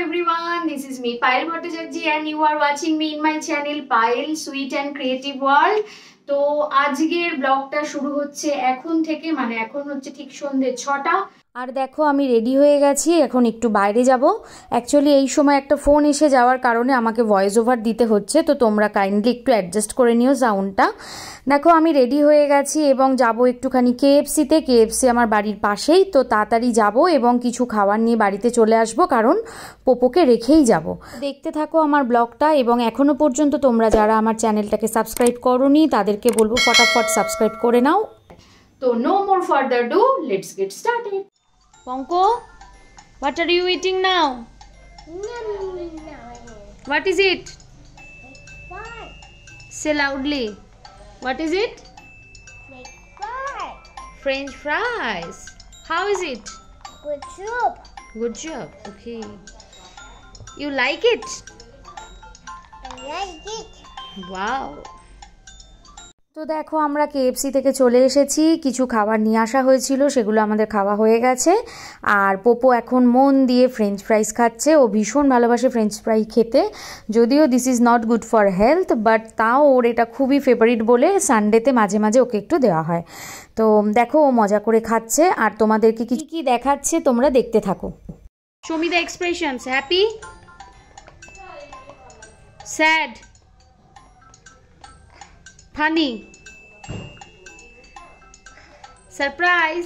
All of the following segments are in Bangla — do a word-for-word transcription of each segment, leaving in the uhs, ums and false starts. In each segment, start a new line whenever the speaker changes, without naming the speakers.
everyone, this is me Payal Bhattacharjee and you are watching me in my channel Payal Sweet and Creative World. তো আজকের ব্লগটা শুরু হচ্ছে এখন থেকে, মানে এখন হচ্ছে ঠিক সন্ধ্যে ছটা। আর দেখো আমি রেডি হয়ে গেছি, এখন একটু বাইরে যাব। অ্যাকচুয়ালি এই সময় একটা ফোন এসে যাওয়ার কারণে আমাকে ভয়েস ওভার দিতে হচ্ছে, তো তোমরা কাইন্ডলি একটু অ্যাডজাস্ট করে নিও সাউন্ডটা। দেখো আমি রেডি হয়ে গেছি এবং যাব একটুখানি কেএফসিতে। কেএফসি আমার বাড়ির পাশেই, তো তাড়াতাড়ি যাব এবং কিছু খাবার নিয়ে বাড়িতে চলে আসব, কারণ পোপোকে রেখেই যাব। দেখতে থাকো আমার ব্লগটা, এবং এখনও পর্যন্ত তোমরা যারা আমার চ্যানেলটাকে সাবস্ক্রাইব করোনি তাদেরকে বলবো ফটাফট সাবস্ক্রাইব করে নাও। তো no more further ado, let's get started. Ponko, what are you eating now? What is it? Say loudly. What is it?
French fries.
French fries. How is it?
Good job.
Good job. Okay. You like it?
I like it.
Wow. তো দেখো আমরা কেএফসি থেকে চলে এসেছি, কিছু খাবার নিয়ে আসা হয়েছিল, সেগুলো আমাদের খাওয়া হয়ে গেছে। আর পোপো এখন মন দিয়ে ফ্রেঞ্চ ফ্রাইস খাচ্ছে। ও ভীষণ ভালোবাসে ফ্রেঞ্চ ফ্রাই খেতে, যদিও this is not good for health, but তাও ওর এটা খুবই ফেভারিট বলে সানডেতে মাঝে মাঝে ওকে একটু দেওয়া হয়। তো দেখো ও মজা করে খাচ্ছে, আর তোমাদেরকে কি কি দেখাচ্ছে তোমরা দেখতে থাকো। Show me the expressions. Happy, sad, funny, surprise,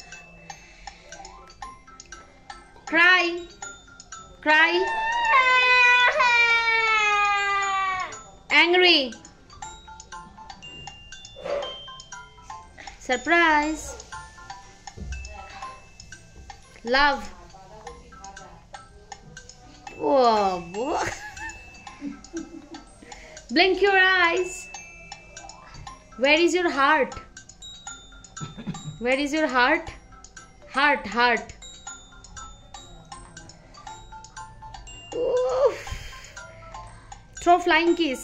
cry, cry, angry, surprise, love. Oh, boy. Blink your eyes. Where is your heart? Where is your heart? Heart, heart. Oof. Throw flying kiss.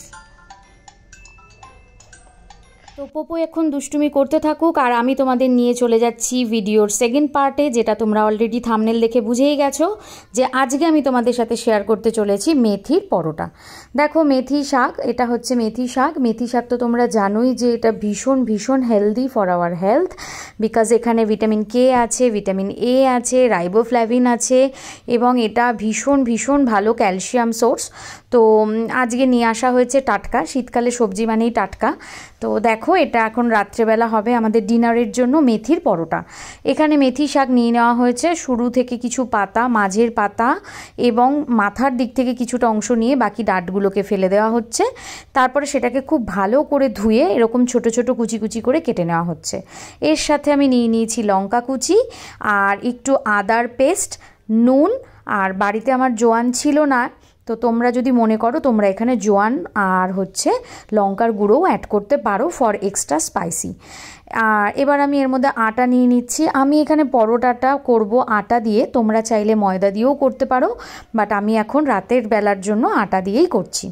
তো পোপো এখন দুষ্টুমি করতে থাকুক, আর আমি তোমাদের নিয়ে চলে যাচ্ছি ভিডিওর সেকেন্ড পার্টে, যেটা তোমরা অলরেডি থাম্বনেল দেখে বুঝেই গেছো যে আজকে আমি তোমাদের সাথে শেয়ার করতে চলেছি মেথির পরোটা। দেখো মেথি শাক, এটা হচ্ছে মেথি শাক। মেথি শাক তো তোমরা জানোই যে এটা ভীষণ ভীষণ healthy for our health, because এখানে ভিটামিন কে আছে, ভিটামিন এ আছে, রাইবোফ্ল্যাভিন আছে, এবং এটা ভীষণ ভীষণ ভালো ক্যালসিয়াম সোর্স। তো আজকে নিয়ে আসা হয়েছে টাটকা, শীতকালে সবজি মানেই টাটকা। তো দেখো এটা এখন রাত্রেবেলা হবে আমাদের ডিনারের জন্য মেথির পরোটা। এখানে মেথি শাক নিয়ে নেওয়া হয়েছে, শুরু থেকে কিছু পাতা, মাঝের পাতা এবং মাথার দিক থেকে কিছুটা অংশ নিয়ে বাকি ডাঁটগুলোকে ফেলে দেওয়া হচ্ছে। তারপরে সেটাকে খুব ভালো করে ধুয়ে এরকম ছোট ছোট কুচি কুচি করে কেটে নেওয়া হচ্ছে। এর সাথে আমি নিয়ে নিয়েছি লঙ্কা কুচি আর একটু আদার পেস্ট, নুন, আর বাড়িতে আমার জোয়ান ছিল না, তো তোমরা যদি মনে করো তোমরা এখানে জোয়ান আর হচ্ছে লঙ্কার গুঁড়োও অ্যাড করতে পারো ফর এক্সট্রা স্পাইসি। আর এবার আমি এর মধ্যে আটা নিয়ে নিচ্ছি। আমি এখানে পরোটাটা করব আটা দিয়ে, তোমরা চাইলে ময়দা দিয়েও করতে পারো, বাট আমি এখন রাতের বেলার জন্য আটা দিয়েই করছি।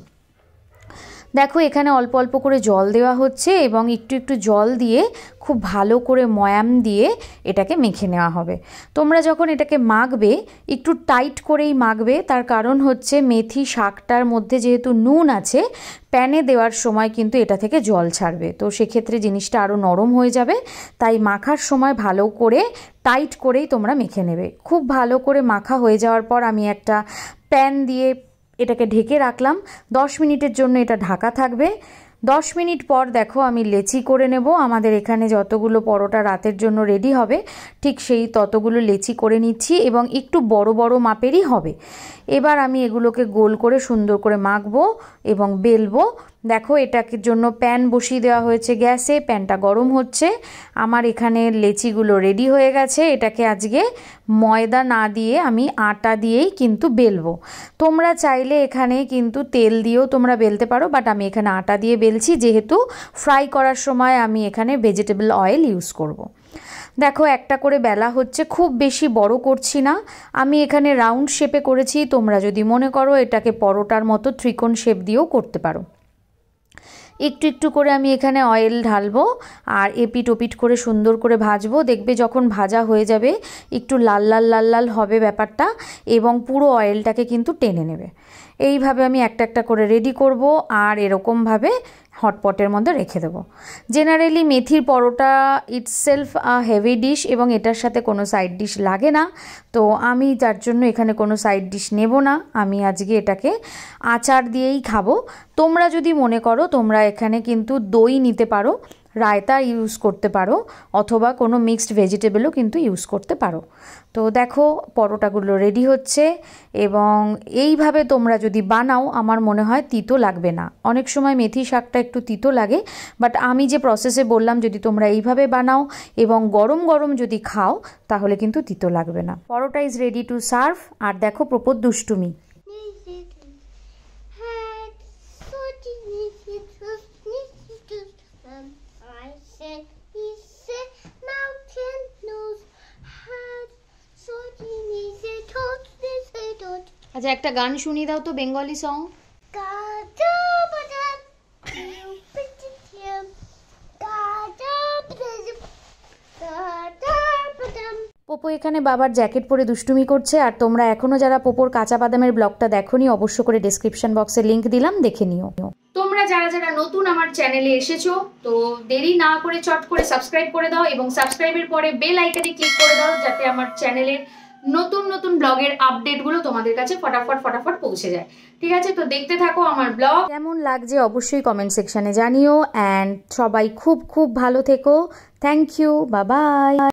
দেখো এখানে অল্প অল্প করে জল দেওয়া হচ্ছে, এবং একটু একটু জল দিয়ে খুব ভালো করে ময়াম দিয়ে এটাকে মেখে নেওয়া হবে। তোমরা যখন এটাকে মাখবে একটু টাইট করেই মাখবে, তার কারণ হচ্ছে মেথি শাকটার মধ্যে যেহেতু নুন আছে, প্যানে দেওয়ার সময় কিন্তু এটা থেকে জল ছাড়বে, তো সেক্ষেত্রে জিনিসটা আরও নরম হয়ে যাবে। তাই মাখার সময় ভালো করে টাইট করেই তোমরা মেখে নেবে। খুব ভালো করে মাখা হয়ে যাওয়ার পর আমি একটা প্যান দিয়ে এটাকে ঢেকে রাখলাম। দশ মিনিটের জন্য এটা ঢাকা থাকবে। দশ মিনিট পর দেখো আমি লেচি করে নেব। আমাদের এখানে যতগুলো পরোটা রাতের জন্য রেডি হবে ঠিক সেই ততগুলো লেচি করে নিচ্ছি, এবং একটু বড় বড় মাপেরই হবে। এবার আমি এগুলোকে গোল করে সুন্দর করে মাখবো এবং বেলবো। দেখো এটাকে জন্য প্যান বসিয়ে দেওয়া হয়েছে গ্যাসে, প্যানটা গরম হচ্ছে। আমার এখানে লেচিগুলো রেডি হয়ে গেছে। এটাকে আজকে ময়দা না দিয়ে আমি আটা দিয়েই কিন্তু বেলবো। তোমরা চাইলে এখানে কিন্তু তেল দিয়েও তোমরা বেলতে পারো, বাট আমি এখানে আটা দিয়ে বেলছি, যেহেতু ফ্রাই করার সময় আমি এখানে ভেজিটেবল অয়েল ইউজ করব। দেখো একটা করে বেলা হচ্ছে, খুব বেশি বড় করছি না, আমি এখানে রাউন্ড শেপে করেছি। তোমরা যদি মনে করো এটাকে পরোটার মতো ত্রিকোণ শেপ দিয়েও করতে পারো। একটু একটু করে আমি এখানে অয়েল ঢালবো আর এপিট ওপিট করে সুন্দর করে ভাজবো। দেখবে যখন ভাজা হয়ে যাবে একটু লাল লাল লাল লাল হবে ব্যাপারটা, এবং পুরো অয়েলটাকে কিন্তু টেনে নেবে। এইভাবে আমি একটা একটা করে রেডি করব আর এরকমভাবে হটপটের মধ্যে রেখে দেবো। জেনারেলি মেথির paratha itself a heavy dish এবং এটার সাথে কোনো সাইড ডিশ লাগে না, তো আমি যার জন্য এখানে কোনো সাইড ডিশ নেব না। আমি আজকে এটাকে আচার দিয়েই খাবো। তোমরা যদি মনে করো তোমরা এখানে কিন্তু দই নিতে পারো, রায়তা ইউজ করতে পারো, অথবা কোনো মিক্সড ভেজিটেবলও কিন্তু ইউজ করতে পারো। তো দেখো পরোটাগুলো রেডি হচ্ছে, এবং এইভাবে তোমরা যদি বানাও আমার মনে হয় তিতো লাগবে না। অনেক সময় মেথি শাকটা একটু তিতো লাগে, বাট আমি যে প্রসেসে বললাম যদি তোমরা এইভাবে বানাও এবং গরম গরম যদি খাও তাহলে কিন্তু তিতো লাগবে না। Paratha is ready to serve. আর দেখো প্রপোর দুষ্টুমি। আচ্ছা একটা গান শুনিয়ে দাও তো, বেঙ্গলি সং। পোপো এখানে বাবার জ্যাকেট পরে দুষ্টুমি করছে। আর তোমরা এখনো যারা পোপোর কাঁচা বাদামের ব্লগটা দেখোনি অবশ্য করে ডেসক্রিপশন বক্সে লিংক দিলাম, দেখে নিও। তোমরা যারা যারা নতুন আমার চ্যানেলে এসেছো তো দেরি না করে চট করে সাবস্ক্রাইব করে দাও, এবং সাবস্ক্রাইবের পরে বেল আইকনে ক্লিক করে দাও যাতে আমার চ্যানেলের নতুন নতুন ব্লগের আপডেটগুলো তোমাদের কাছে ফটাফট ফটাফট পৌঁছে যায়। ঠিক আছে, তো দেখতে থাকো আমার ব্লগ। কেমন লাগছে অবশ্যই কমেন্ট সেকশনে জানিও, অ্যান্ড সবাই খুব খুব ভালো থেকো। Thank you, bye by.